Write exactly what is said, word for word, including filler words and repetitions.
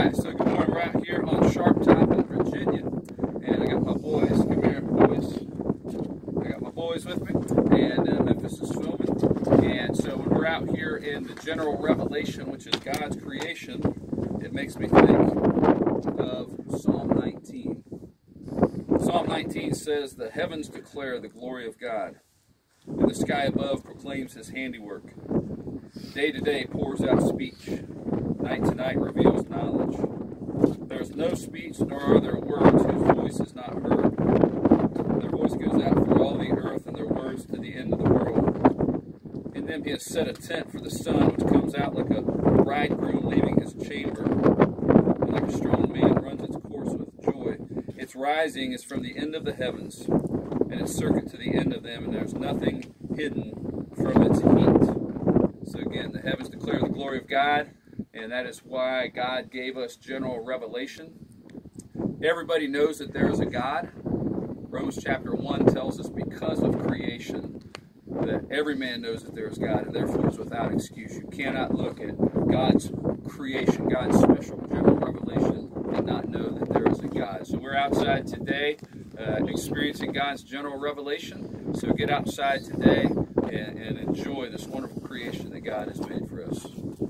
Alright, so good morning. We're out here on Sharp Top in Virginia, and I got my boys. Come here, boys. I got my boys with me, and uh, Memphis is filming. And so when we're out here in the general revelation, which is God's creation, it makes me think of Psalm nineteen. Psalm nineteen says, "The heavens declare the glory of God, and the sky above proclaims his handiwork. Day to day pours out speech. Night to night reveals knowledge. There is no speech, nor are there words whose voice is not heard. Their voice goes out through all the earth, and their words to the end of the world. In them he has set a tent for the sun, which comes out like a bridegroom leaving his chamber, and like a strong man runs its course with joy. Its rising is from the end of the heavens, and its circuit to the end of them, and there is nothing hidden from its heat." So again, the heavens declare the glory of God, and that is why God gave us general revelation. Everybody knows that there is a God. Romans chapter one tells us because of creation that every man knows that there is God, and therefore is without excuse. You cannot look at God's creation, God's special general revelation, and not know that there is a God. So we're outside today uh, experiencing God's general revelation. So get outside today and, and enjoy this wonderful creation that God has made for us.